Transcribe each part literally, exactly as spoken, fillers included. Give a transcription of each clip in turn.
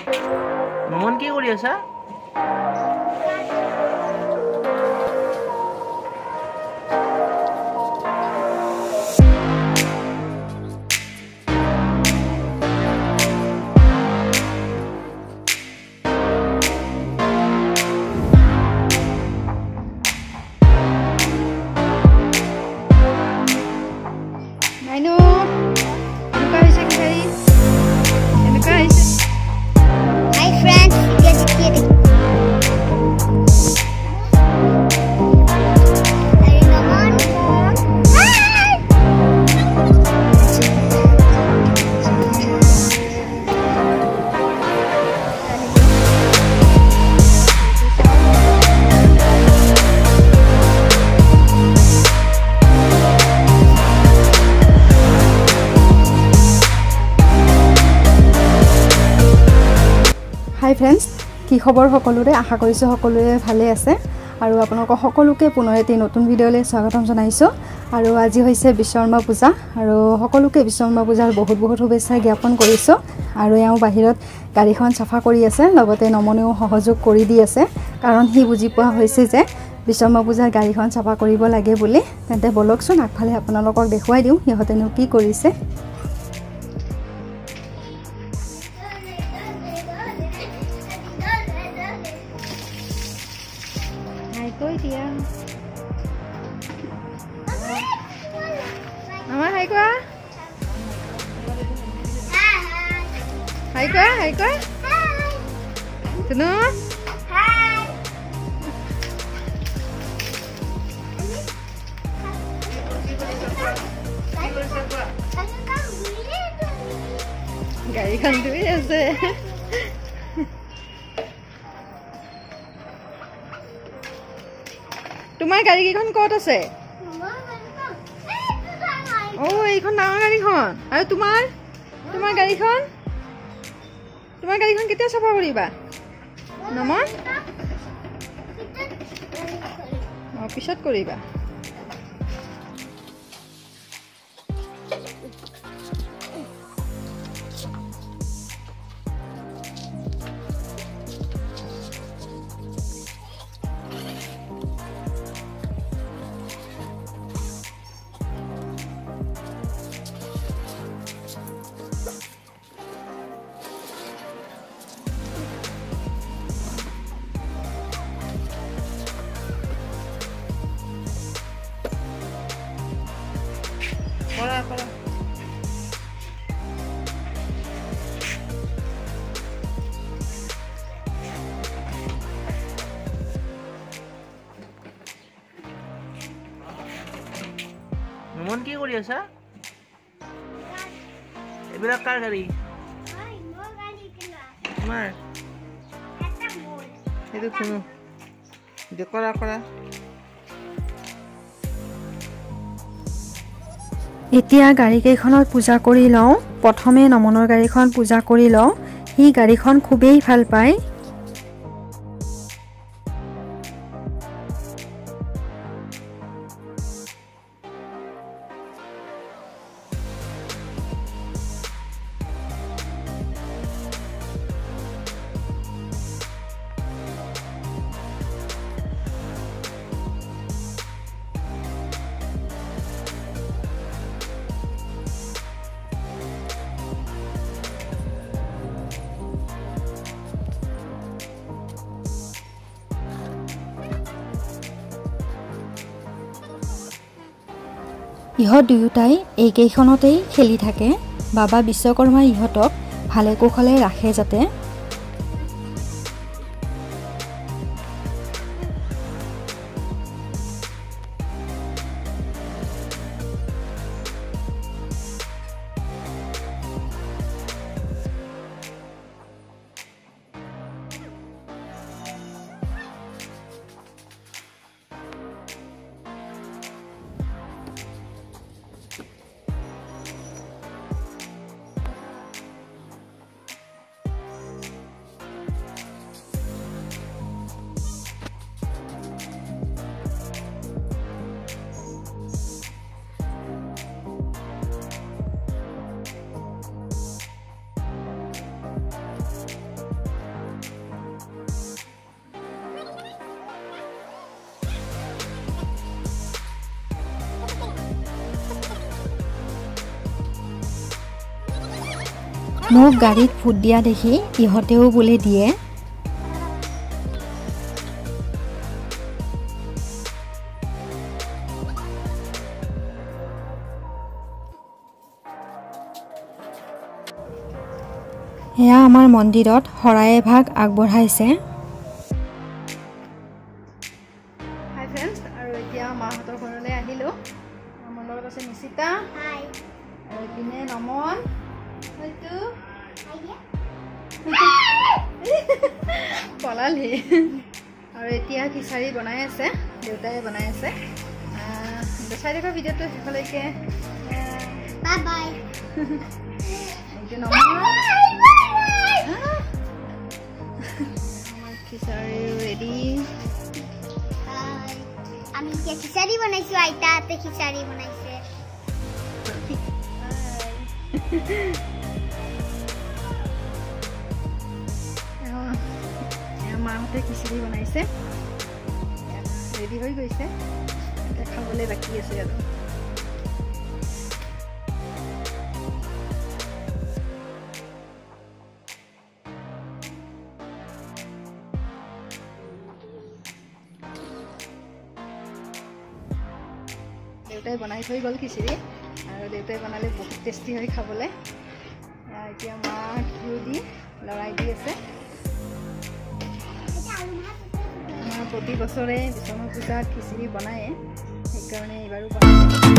মন কি কৰি আছা? হাই ফ্ৰেণ্ডছ, কি খবৰ সকলোৰে? আশা কৰিছোঁ সকলোৰে ভালে আছে আৰু আপোনালোকক সকলোকে পুনৰ এটি নতুন ভিডিঅ'লৈ স্বাগতম জনাইছোঁ। আৰু আজি হৈছে বিশ্বকৰ্মা পূজা আৰু সকলোকে বিশ্বকৰ্মা পূজাৰ বহুত বহুত শুভেচ্ছা জ্ঞাপন কৰিছোঁ। আৰু এওঁ বাহিৰত গাড়ীখন চাফা কৰি আছে, লগতে নমনেও সহযোগ কৰি দি আছে, কাৰণ সি বুজি পোৱা হৈছে যে বিশ্বকৰ্মা পূজাৰ গাড়ীখন চাফা কৰিব লাগে বুলি। তেন্তে বলকচোন আগফালে আপোনালোকক দেখুৱাই দিওঁ সিহঁতেনো কি কৰিছে। কৈ দিয়া আমাৰ হাই কোৱা হাই কোৱা হাই কোৱা তুনু গাড়ীখন ধুই আছে। তোমাৰ গাড়ী কেইখন ক'ত আছে? অ এইখন ডাঙৰ গাড়ীখন। আৰু তোমাৰ তোমাৰ গাড়ীখন তোমাৰ গাড়ীখন কেতিয়া চাফা কৰিবা? নমন অ পিছত কৰিবা। Para, para. মন কি কৰি আছা? এইবিলাক কাৰ গাড়ী? তোমাৰ? সেইটো শুনো কৰা কৰা। এতিয়া গাড়ী কেইখনত পূজা কৰি লওঁ। প্ৰথমে নমনৰ গাড়ীখন পূজা কৰি লওঁ। সি গাড়ীখন খুবেই ভাল পায়। ইহঁত দুয়োটাই এইকেইখনতেই খেলি থাকে। বাবা বিশ্বকৰ্মাই ইহঁতক ভালে কুশলে ৰাখে যাতে। মোক গাড়ীত ফুট দিয়া দেখি ইহঁতেও বোলে দিয়ে। এয়া আমাৰ মন্দিৰত শৰাই এভাগ আগবঢ়াইছে। হাই ফ্ৰেণ্ডছ, আৰু এতিয়া মাহঁতৰ ঘৰলৈ আহিলোঁ। আমাৰ লগত আছে নিশিতা আৰু ইপিনে নমন হয়তো পলালি। আৰু এতিয়া খিচাৰি বনাই আছে, দেউতাই বনাই আছে। চাই থকা ভিডিঅ'টো শেষলৈকে। Bye bye. এইটো নমন খিচাৰি ৰেডি। আমি এতিয়া খিচাৰি বনাইছোঁ, আইতাহঁতে খিচাৰি বনাইছে। মাহঁতে খিচিৰি বনাইছে, ৰেডি হৈ গৈছে, এতিয়া খাবলৈ বাকী আছে আৰু। দেউতাই বনাই থৈ গ'ল খিচিৰি, আৰু দেউতাই বনালে বহুত টেষ্টি হয় খাবলৈ। এতিয়া মা ঘিউ দি লৰাই দি আছে। আমাৰ প্ৰতি বছৰে বিশ্বকৰ্মা পূজাত খিচিৰি বনায়ে, সেইকাৰণে এইবাৰো বনাই।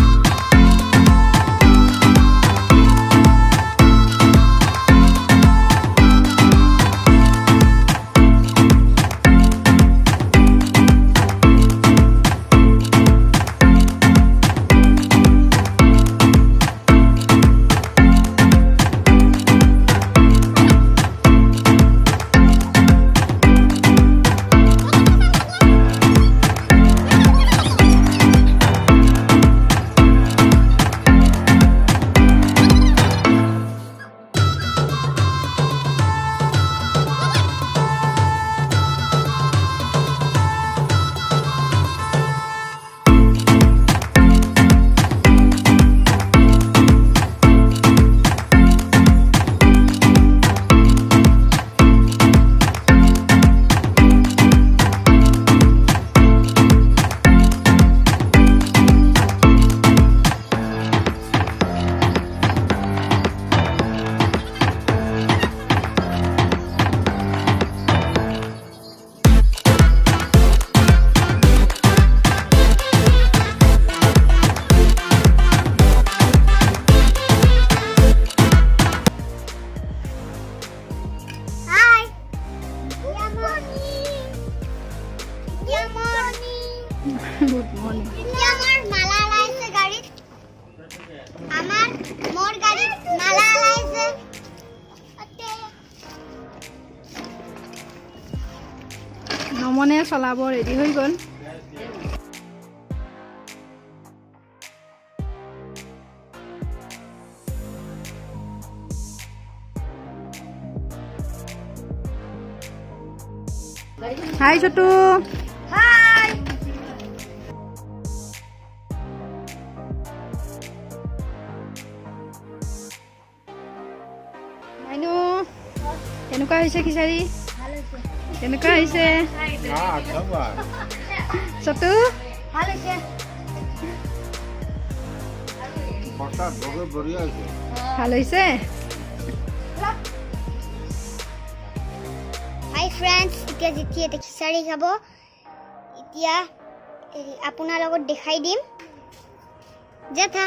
Good morning. আমার মালা লাইছে গাড়ি, আমার মোর গাড়ি মালা লাইছে। নমনে চলাব ৰেডি হৈ গ'ল। হাই ছোটু। হাই। মাইনু কেনেকুৱা হৈছে খিচাৰি? কেনেকুৱা হৈছে? ছোটু ভাল হৈছে। ভাল হৈছে। হাই ফ্ৰেণ্ডছ, এতিয়া যেতিয়া এটা খিচাৰি খাব, এতিয়া আপোনাৰ লগত দেখাই দিম। জেঠা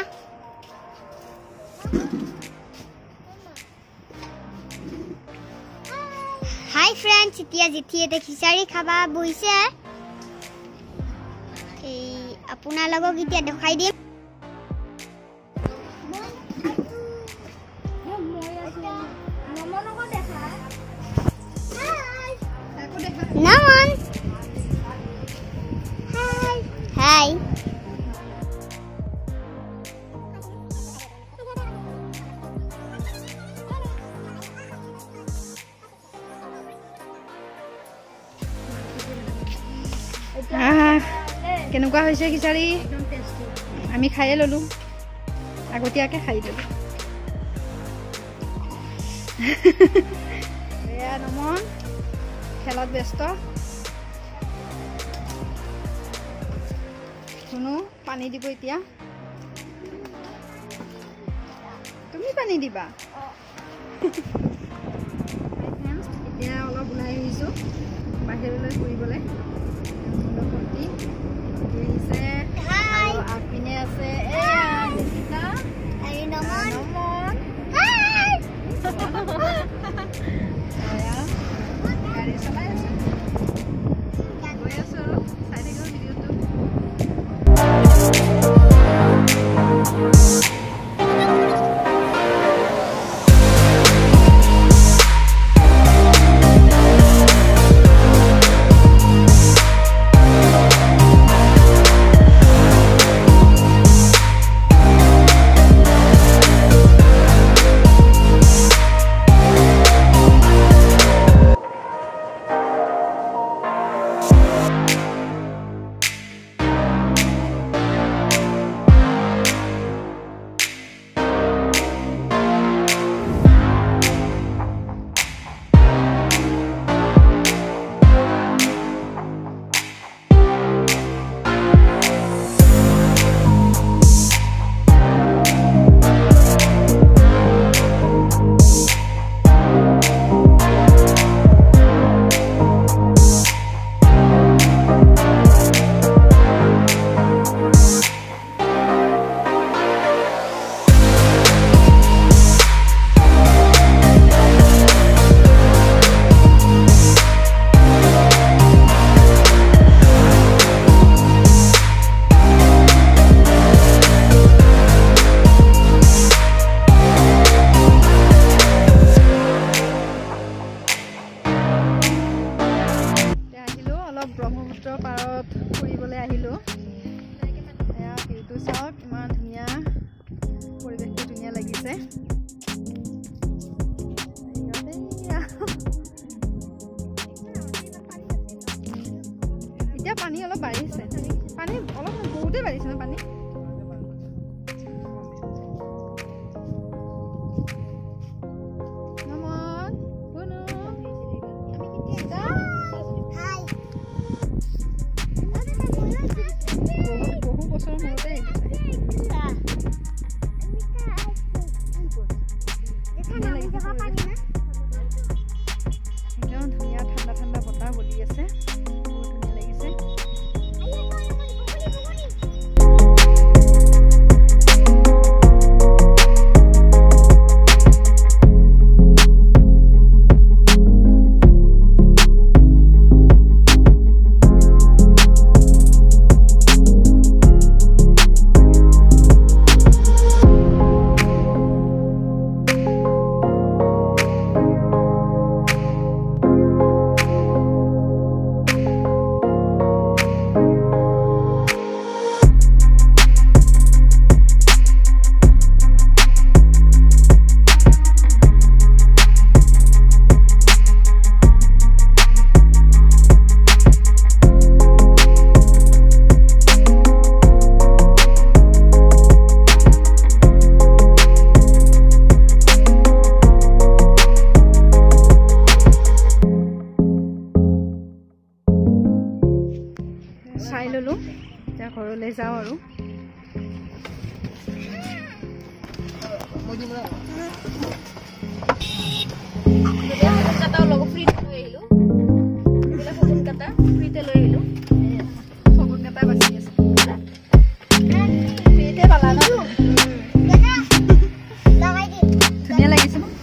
হাই ফ্ৰেণ্ডছ, এতিয়া যেতিয়া এটা খিচাৰি খাবা বহিছে, এই আপোনাৰ লগক এতিয়া দেখাই দিম। নমন হাই হাই। কেনেকুৱা হৈছে খিচাৰি? আমি খায়ে ল'লোঁ, আগতীয়াকৈ খাই ল'লোঁ। এয়া নমন খেলত ব্যস্ত শুনো পানী দিব এতিয়া তুমি পানী দিবা এতিয়া অলপ ওলাই আহিছো বাহিৰলৈ ফুৰিবলৈ ভণ্টি আহিছে আৰু আগপিনে আছে এয়া জেচিকা আৰু নমন নমন এয়া গাড়ী চলাই আছে গৈ আছো আৰু চাই থাকিব ভিডিঅ'টো ব্ৰহ্মপুত্ৰ পাৰত ফুৰিবলৈ আহিলোঁ এয়া ভিউটো চাওক ইমান ধুনীয়া পৰিৱেশটো ধুনীয়া লাগিছে এতিয়া পানী অলপ বাঢ়িছে পানী অলপ বহুতেই বাঢ়িছে ন পানী ধুনীয়া ঠাণ্ডা ঠাণ্ডা বতাহ বলি আছে বহুত ধুনীয়া লাগিছে চাই ললো এতিয়া ঘৰলৈ যাওঁ আৰু ধুনীয়া লাগিছে ন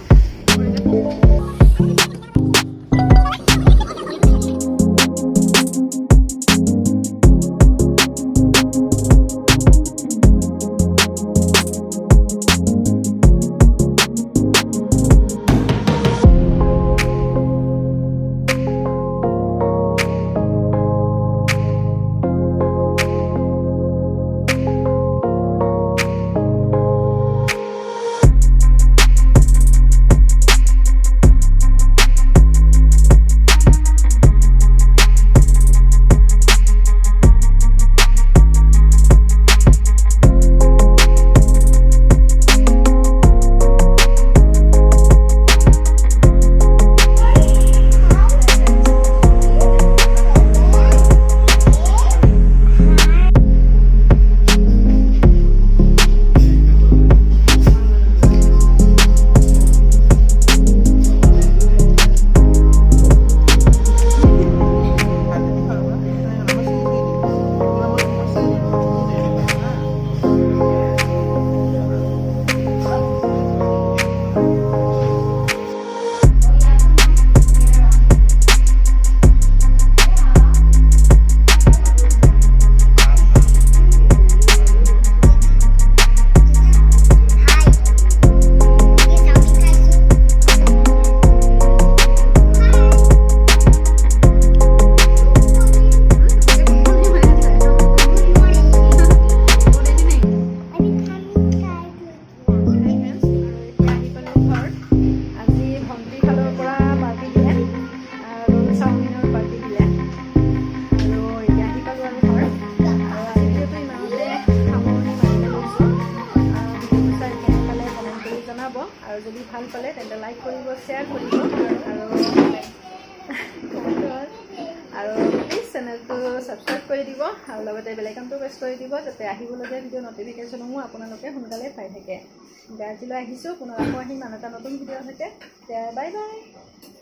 ভাল পালে তেন্তে লাইক কৰিব, শ্বেয়াৰ কৰিব আৰু আৰু প্লিজ চেনেলটো ছাবস্ক্ৰাইব কৰি দিব আৰু লগতে বেল আইকনটো প্ৰেছ কৰি দিব যাতে আহিবলগীয়া ভিডিঅ' নটিফিকেশ্যনসমূহ আপোনালোকে সোনকালে পাই থাকে। আজিলৈ আহিছোঁ, পুনৰ আকৌ আহিম আন এটা নতুন ভিডিঅ' সৈতে। Bye bye.